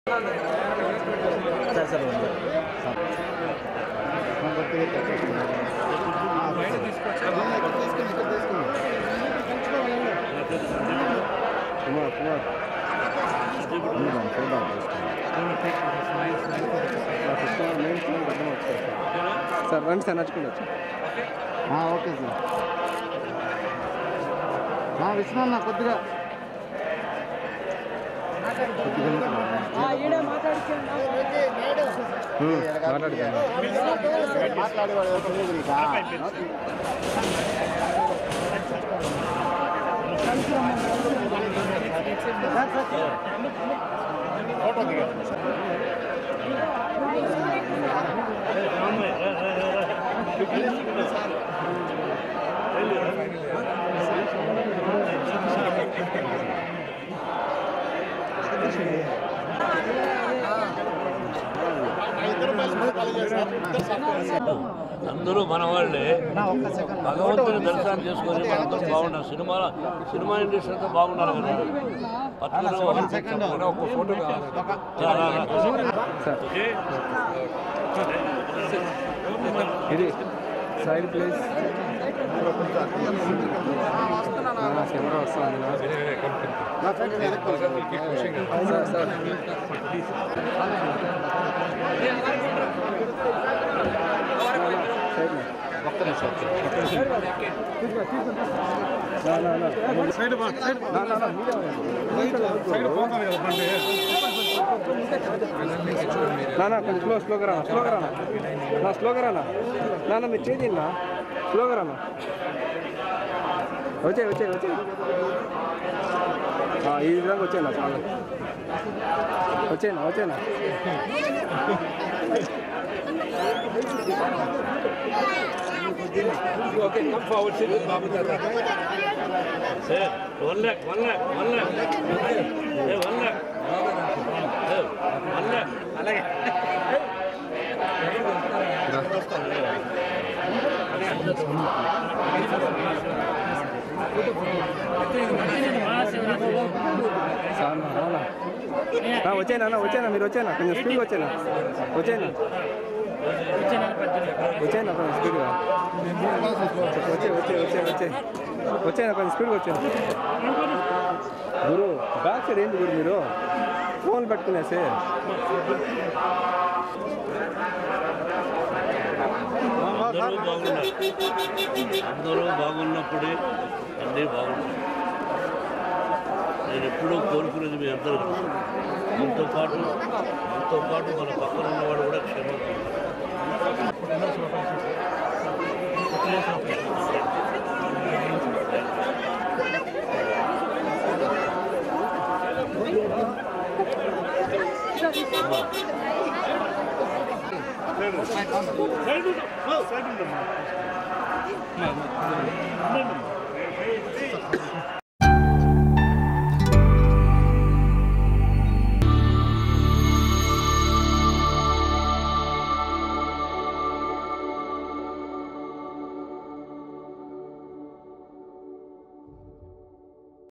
Sir sir sir రండి sir నచ్చుకోవచ్చు. Okay sir Vishwanath కొద్దిగా అందరూ మన వాళ్ళే భగవంతుని దర్శనం చేసుకొని మనందరూ బాగుండాలి. సినిమా ఇండస్ట్రీ అంతా బాగుండాలి కదా. ఒక ఫోటో ఇది సైడ్ ప్లేస్ కెమెరా వస్తుంది సార్ ఒక్క నిమిషం కొంచెం స్లోగా రానా నాన్న మీరు చేయండి స్లోగా రానా వచ్చే ఈ విధంగా వచ్చేనా చాలా వచ్చేనా Okay, come forward, sit with Babu Tata. Sir, 1 lakh. Hey, 1 lakh. Hey, 1 lakh. Alage. వచ్చేనా మీరు వచ్చేనా కొంచెం స్పీడ్గా వచ్చేనా కొంచెం స్పీడ్గా వచ్చేనా కొంచెం స్పీడ్గా వచ్చాను గురు బ్యాక్ సైడ్ ఏంటి గురు మీరు ఫోన్ పెట్టుకునేసి అందరూ బాగున్నప్పుడే అన్నీ బాగుంటాయి. నేను ఎప్పుడూ కోరుకునేది మీ అందరూ మనతో పాటు మన పక్కన ఉన్నవాడు కూడా క్షేమంగా సైడ్